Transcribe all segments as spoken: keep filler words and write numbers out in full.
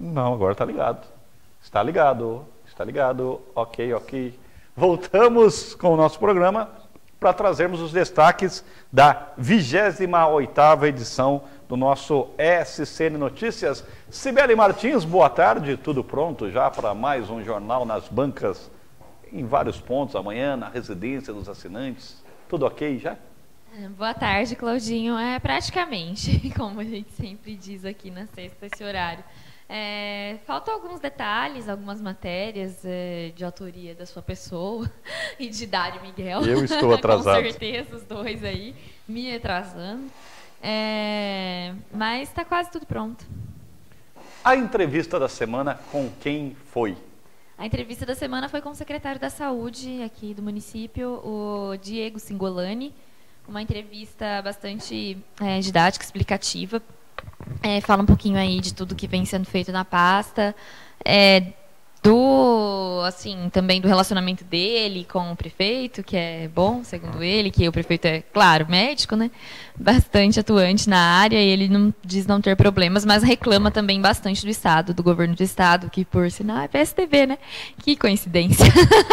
Não, agora tá ligado. Está ligado, está ligado. Ok, ok. Voltamos com o nosso programa para trazermos os destaques da vigésima oitava edição do nosso S C N Notícias. Cibele Martins, boa tarde. Tudo pronto já para mais um jornal nas bancas em vários pontos amanhã, na residência dos assinantes. Tudo ok já? Boa tarde, Claudinho. É praticamente, como a gente sempre diz aqui na sexta, esse horário. É, faltam alguns detalhes, algumas matérias é, de autoria da sua pessoa e de Dário Miguel. Eu estou atrasado. Com certeza, os dois aí, me atrasando. É, mas está quase tudo pronto. A entrevista da semana com quem foi? A entrevista da semana foi com o secretário da Saúde aqui do município, o Diego Singolani. Uma entrevista bastante é, didática, explicativa. É, fala um pouquinho aí de tudo que vem sendo feito na pasta, é, do, assim, também do relacionamento dele com o prefeito, que é bom, segundo ele, que o prefeito é, claro, médico, né, bastante atuante na área, e ele não diz não ter problemas, mas reclama também bastante do Estado, do governo do Estado, que por sinal é P S D B, né, que coincidência.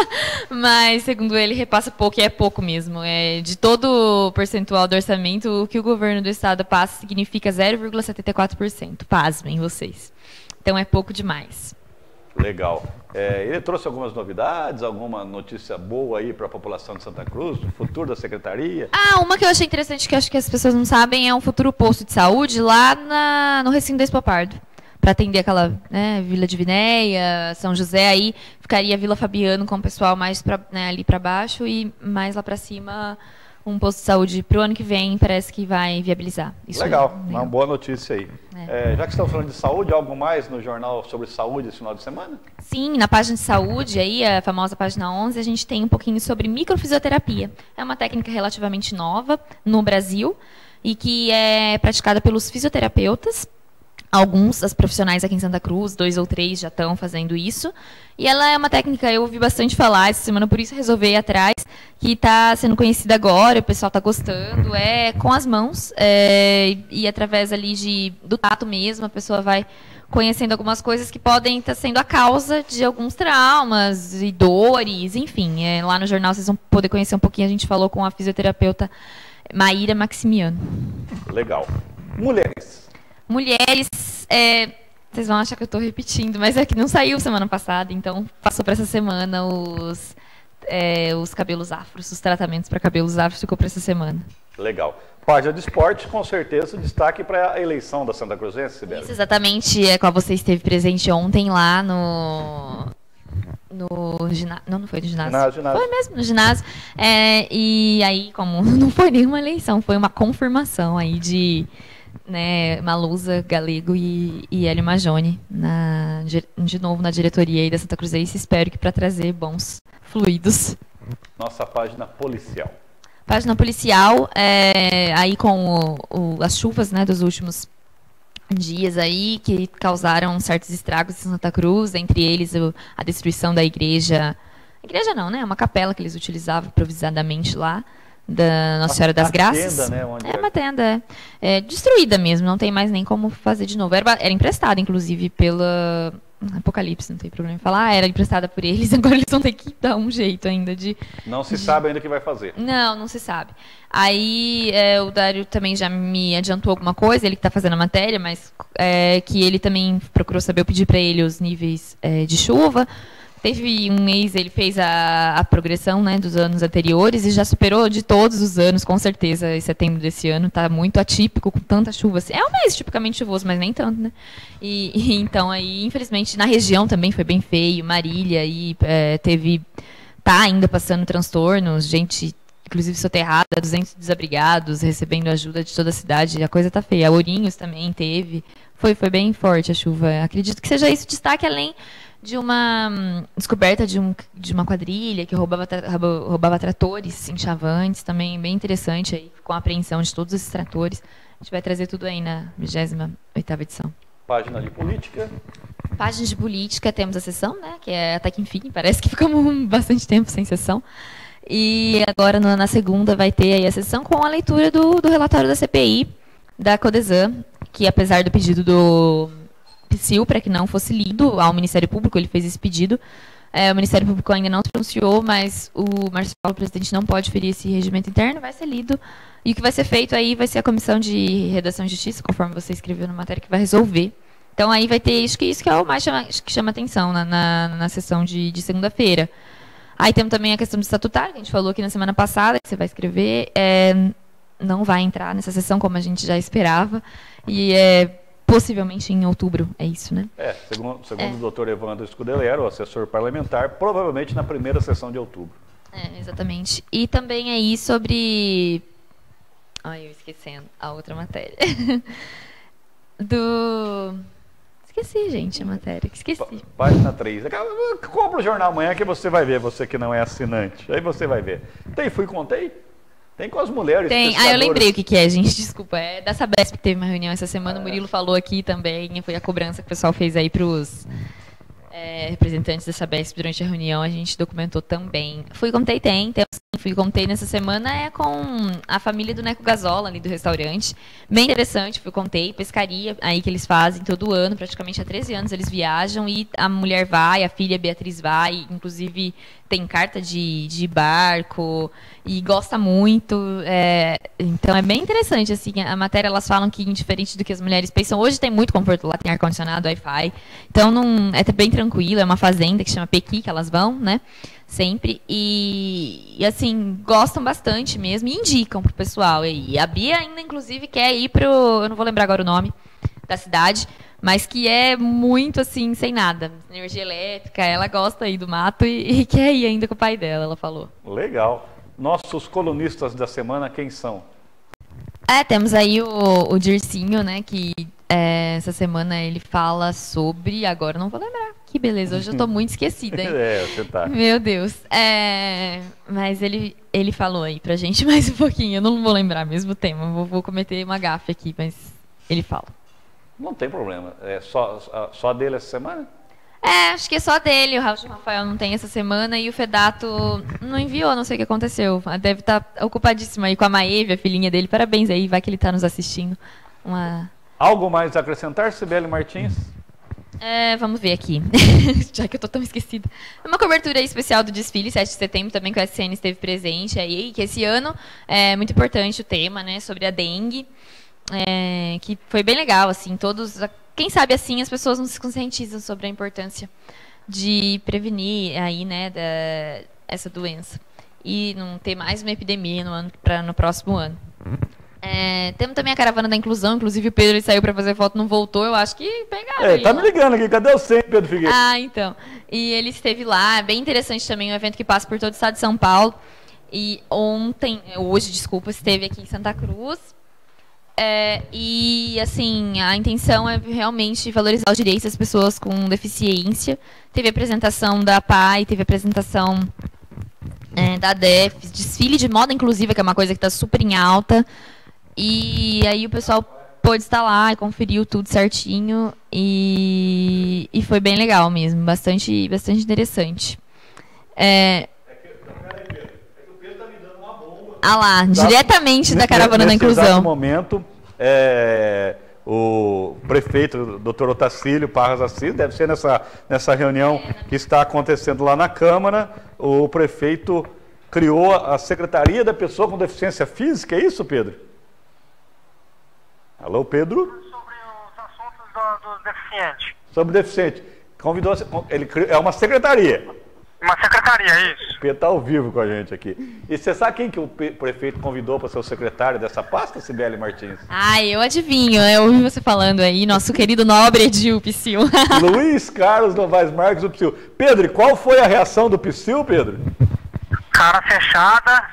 Mas, segundo ele, repassa pouco, e é pouco mesmo. É, de todo o percentual do orçamento, o que o governo do Estado passa significa zero vírgula setenta e quatro por cento. Pasmem vocês. Então, é pouco demais. Legal. É, ele trouxe algumas novidades, alguma notícia boa aí para a população de Santa Cruz, do futuro da secretaria? Ah, uma que eu achei interessante, que eu acho que as pessoas não sabem, é um futuro posto de saúde lá na, no recinto da Expo Pardo, para atender aquela, né, Vila de Vinéia, São José, aí ficaria Vila Fabiano com o pessoal mais pra, né, ali para baixo e mais lá para cima um posto de saúde para o ano que vem, parece que vai viabilizar. Isso legal, aí, uma boa notícia aí. É. É, já que estamos falando de saúde, algo mais no jornal sobre saúde esse final de semana? Sim, na página de saúde, aí, a famosa página onze, a gente tem um pouquinho sobre microfisioterapia. É uma técnica relativamente nova no Brasil e que é praticada pelos fisioterapeutas. Alguns das profissionais aqui em Santa Cruz, dois ou três já estão fazendo isso. E ela é uma técnica, eu ouvi bastante falar essa semana, por isso resolvi ir atrás, que está sendo conhecida agora, o pessoal está gostando, é com as mãos, é, e, e através ali de, do tato mesmo, a pessoa vai conhecendo algumas coisas que podem estar sendo a causa de alguns traumas e dores, enfim. É, lá no jornal vocês vão poder conhecer um pouquinho, a gente falou com a fisioterapeuta Maíra Maximiano. Legal. Mulheres. Mulheres, é, vocês vão achar que eu estou repetindo, mas é que não saiu semana passada, então passou para essa semana os, é, os cabelos afros, os tratamentos para cabelos afros ficou para essa semana. Legal. Página de esporte, com certeza, destaque para a eleição da Santa Cruzense, Sibeli. Isso, exatamente, é qual você esteve presente ontem lá no... no ginásio, não, não foi no ginásio. Ginásio, ginásio. Foi mesmo, no ginásio. É, e aí, como não foi nenhuma eleição, foi uma confirmação aí de... né, Malusa, Galego e, e Hélio Majone, na, de novo na diretoria aí da Santa Cruzense, espero que para trazer bons fluidos. Nossa página policial. Página policial, é, aí com o, o, as chuvas, né, dos últimos dias aí, que causaram certos estragos em Santa Cruz, entre eles o, a destruição da igreja, igreja não, né, uma capela que eles utilizavam improvisadamente lá, da Nossa Senhora das Graças. Tenda, né, onde é uma tenda, é, é destruída mesmo, não tem mais nem como fazer de novo. Era, era emprestada, inclusive, pela Apocalipse, não tem problema em falar. Ah, era emprestada por eles, agora eles vão ter que dar um jeito ainda de... Não se de... sabe ainda o que vai fazer. Não, não se sabe. Aí é, o Dário também já me adiantou alguma coisa, ele que está fazendo a matéria, mas é, que ele também procurou saber, eu pedi para ele os níveis é, de chuva. Teve um mês, ele fez a, a progressão, né, dos anos anteriores e já superou de todos os anos, com certeza, em setembro desse ano. Está muito atípico, com tanta chuva. Assim. É um mês tipicamente chuvoso, mas nem tanto, né? E, e então, aí, infelizmente, na região também foi bem feio. Marília aí, é, teve... Tá ainda passando transtornos, gente, inclusive soterrada, duzentos desabrigados, recebendo ajuda de toda a cidade. A coisa tá feia. Ourinhos também teve. Foi, foi bem forte a chuva. Acredito que seja isso destaque, além... de uma hum, descoberta de, um, de uma quadrilha que roubava, tra roubava tratores em Chavantes, também bem interessante, aí, com a apreensão de todos esses tratores. A gente vai trazer tudo aí na vigésima oitava edição. Página de política. Página de política, temos a sessão, né, que é até que enfim, parece que ficamos bastante tempo sem sessão. E agora, na segunda, vai ter aí a sessão com a leitura do, do relatório da C P I, da Codesan, que apesar do pedido do Psyll para que não fosse lido ao Ministério Público, ele fez esse pedido. É, o Ministério Público ainda não se pronunciou, mas o Marcelo, o presidente, não pode ferir esse regimento interno, vai ser lido. E o que vai ser feito aí vai ser a Comissão de Redação e Justiça, conforme você escreveu na matéria, que vai resolver. Então aí vai ter, acho que isso que é o mais chama, que chama atenção na, na, na sessão de, de segunda-feira. Aí temos também a questão do estatutário, que a gente falou aqui na semana passada, que você vai escrever, é, não vai entrar nessa sessão como a gente já esperava, e é possivelmente em outubro, é isso, né? É, segundo, segundo é. o doutor Evandro Scudelero, o assessor parlamentar, provavelmente na primeira sessão de outubro. É, exatamente. E também aí sobre... Ai, eu esquecendo a outra matéria. Do... Esqueci, gente, a matéria. Esqueci. P página três. Compra o jornal amanhã que você vai ver, você que não é assinante. Aí você vai ver. Tem, fui contei? Tem com as mulheres. Tem. Ah, eu lembrei o que, que é, gente. Desculpa. É da Sabesp que teve uma reunião essa semana. Ah, o Murilo falou aqui também. Foi a cobrança que o pessoal fez aí para os é, representantes da Sabesp durante a reunião. A gente documentou também. Fui contei, tem. tem Fui contei nessa semana é com a família do Neco Gazola, ali do restaurante. Bem interessante, fui contei, pescaria aí que eles fazem todo ano, praticamente há treze anos eles viajam e a mulher vai, a filha Beatriz vai, inclusive tem carta de, de barco e gosta muito. É, então é bem interessante, assim, a matéria elas falam que, indiferente do que as mulheres pensam, hoje tem muito conforto lá, tem ar-condicionado, Wi-Fi, então não, é bem tranquilo, é uma fazenda que chama Pequi, que elas vão, né? Sempre, e, e assim, gostam bastante mesmo, e indicam pro pessoal. E a Bia ainda, inclusive, quer ir pro, eu não vou lembrar agora o nome da cidade, mas que é muito, assim, sem nada, energia elétrica, ela gosta aí do mato e, e quer ir ainda com o pai dela, ela falou. Legal. Nossos colunistas da semana, quem são? É, temos aí o, o Dircinho, né, que é, essa semana ele fala sobre, agora eu não vou lembrar. Que beleza, hoje eu tô muito esquecida, hein? É, você tá. Meu Deus. É, mas ele, ele falou aí pra gente mais um pouquinho. Eu não vou lembrar mesmo o tema. Vou, vou cometer uma gafe aqui, mas ele fala. Não tem problema. É só, só dele essa semana? É, acho que é só dele. O Rafael não tem essa semana e o Fedato não enviou, não sei o que aconteceu. Deve estar ocupadíssimo aí com a Maeve, a filhinha dele. Parabéns aí, vai que ele tá nos assistindo. Uma... Algo mais a acrescentar, Sibeli Martins? É, vamos ver aqui, já que eu tô tão esquecida. É uma cobertura especial do desfile, sete de setembro, também que o S N esteve presente aí, que esse ano é muito importante o tema, né, sobre a dengue, é, que foi bem legal, assim, todos, quem sabe assim as pessoas não se conscientizam sobre a importância de prevenir aí, né, da, essa doença e não ter mais uma epidemia no, ano, pra, no próximo ano. É, temos também a caravana da inclusão, inclusive o Pedro ele saiu para fazer foto, não voltou, eu acho que pegaram. É, tá me ligando aqui, cadê o cem, Pedro Figueiredo? Ah, então. E ele esteve lá, é bem interessante também, um evento que passa por todo o estado de São Paulo. E ontem, hoje, desculpa, esteve aqui em Santa Cruz. É, e, assim, a intenção é realmente valorizar os direitos das pessoas com deficiência. Teve a apresentação da P A I, teve a apresentação é, da D E F, desfile de moda inclusiva, que é uma coisa que está super em alta. E aí o pessoal pôde estar lá e conferiu tudo certinho e, e foi bem legal mesmo, bastante, bastante interessante. É... Ah lá, diretamente da caravana da inclusão. Nesse momento, é, o prefeito, doutor Otacílio Parras Assis, deve ser nessa, nessa reunião que está acontecendo lá na Câmara, o prefeito criou a Secretaria da Pessoa com Deficiência Física, é isso, Pedro? Alô, Pedro? Sobre os assuntos do, do deficiente. Sobre o deficiente. Convidou, ele é uma secretaria. Uma secretaria, isso. O Pedro está ao vivo com a gente aqui. E você sabe quem que o prefeito convidou para ser o secretário dessa pasta, Sibeli Martins? Ah, eu adivinho. Eu ouvi você falando aí, nosso querido nobre Edil Psyll. Luiz Carlos Novaes Marques, do Psyll. Pedro, e qual foi a reação do Psyll, Pedro? Cara fechada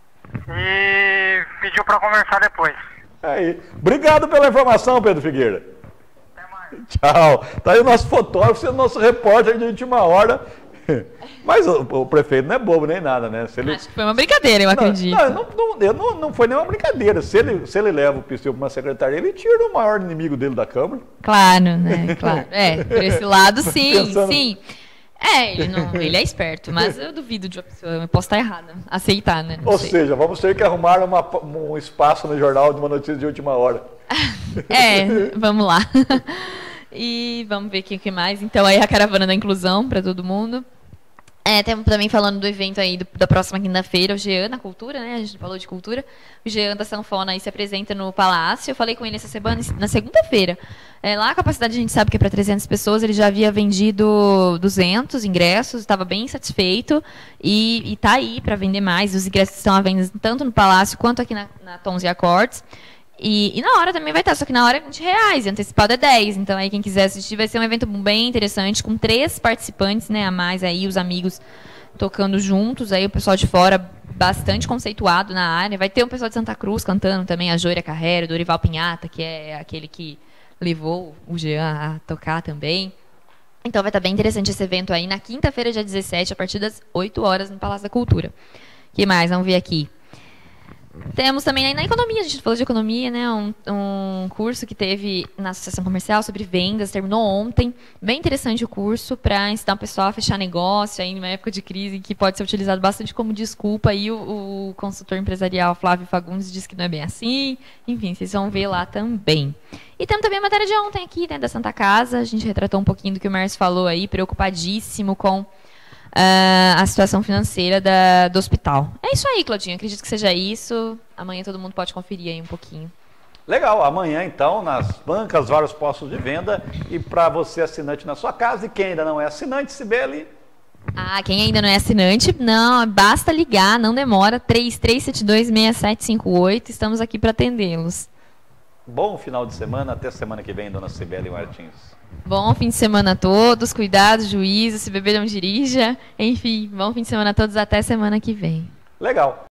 e pediu para conversar depois. Aí. Obrigado pela informação, Pedro Figueira. Até mais. Tchau. Tá aí o nosso fotógrafo, você é o nosso repórter de última hora. Mas o, o prefeito não é bobo nem nada, né? Se ele... Acho que foi uma brincadeira, eu não, acredito. Não, não, não, não, não foi nenhuma brincadeira. Se ele, se ele leva o Psyll para uma secretaria, ele tira o maior inimigo dele da Câmara. Claro, né? Claro. É, por esse lado, sim, Pensando... sim. É, ele, não, ele é esperto, mas eu duvido de uma pessoa, eu posso estar errada, aceitar, né? Não Ou sei. seja, vamos ter que arrumar uma, um espaço no jornal de uma notícia de última hora. É, vamos lá. E vamos ver o que, que mais. Então, aí a caravana da inclusão para todo mundo. É, temos também falando do evento aí do, da próxima quinta-feira, o Jean na Cultura, né? A gente falou de cultura. O Jean da Sanfona aí se apresenta no Palácio. Eu falei com ele essa semana, na segunda-feira. É, lá a capacidade a gente sabe que é para trezentas pessoas. Ele já havia vendido duzentos ingressos, estava bem satisfeito. E está aí para vender mais. Os ingressos estão à venda tanto no Palácio quanto aqui na, na Tons e Acordes. E, e na hora também vai estar, só que na hora é vinte reais, e antecipado é dez. Então aí quem quiser assistir vai ser um evento bem interessante, com três participantes, né, a mais aí, os amigos tocando juntos, aí o pessoal de fora bastante conceituado na área. Vai ter um pessoal de Santa Cruz cantando também, a Jória Carreiro, o Dorival Pinhata, que é aquele que levou o Jean a tocar também. Então vai estar bem interessante esse evento aí, na quinta-feira, dia dezessete, a partir das oito horas, no Palácio da Cultura. O que mais? Vamos ver aqui. Temos também na economia, a gente falou de economia, né? Um, um curso que teve na Associação Comercial sobre vendas, terminou ontem. Bem interessante o curso para ensinar o pessoal a fechar negócio aí numa época de crise, que pode ser utilizado bastante como desculpa. E o, o consultor empresarial Flávio Fagundes disse que não é bem assim. Enfim, vocês vão ver lá também. E temos também a matéria de ontem aqui, né, da Santa Casa. A gente retratou um pouquinho do que o Márcio falou aí, preocupadíssimo com Uh, a situação financeira da, do hospital. É isso aí, Claudinho. Acredito que seja isso. Amanhã todo mundo pode conferir aí um pouquinho. Legal. Amanhã, então, nas bancas, vários postos de venda. E para você, assinante na sua casa. E quem ainda não é assinante, Cibele? Ah, quem ainda não é assinante, não, basta ligar, não demora. três três sete dois, seis sete cinco oito. Estamos aqui para atendê-los. Bom final de semana. Até semana que vem, dona Cibele Martins. Bom fim de semana a todos, cuidado, juízo, se beber não dirija. Enfim, bom fim de semana a todos, até semana que vem. Legal.